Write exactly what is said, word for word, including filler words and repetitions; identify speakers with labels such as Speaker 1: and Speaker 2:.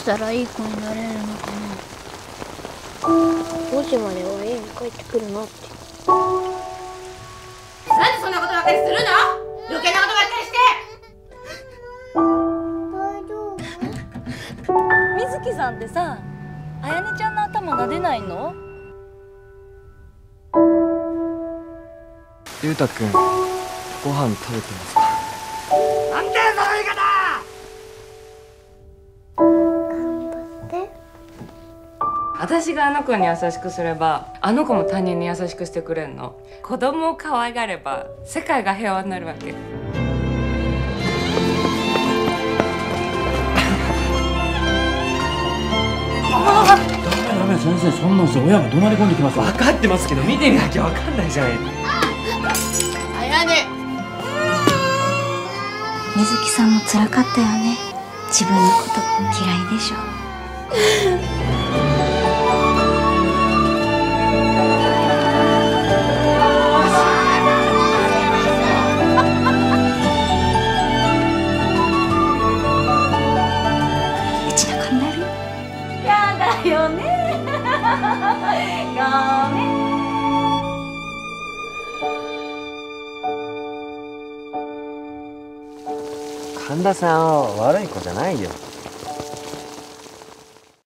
Speaker 1: したらいい子になれるのかな。ごじまでは家に帰ってくるなって。
Speaker 2: なんでそんなことばっかりするの？余計なことばっかりして。
Speaker 3: 大丈夫？水木さんってさ、あやねちゃんの頭撫でないの？
Speaker 4: ゆうたくん、ご飯食べてますか？
Speaker 2: なんだよその言い方！
Speaker 1: 頑張って。
Speaker 5: 私があの子に優しくすれば、あの子も他人に優しくしてくれんの。子供を可愛がれば世界が平和になるわけ。
Speaker 6: ダメダメ、先生、そんなんして親が怒鳴り込んできますよ。
Speaker 4: 分かってますけど、見てみなきゃ分かんないじゃない。
Speaker 2: あやね。
Speaker 1: 水木さんも辛かったよね。自分のこと嫌いでしょ。うちの子になる？
Speaker 3: やだよね。ごめん。
Speaker 4: 神田さんは悪い子じゃないよ。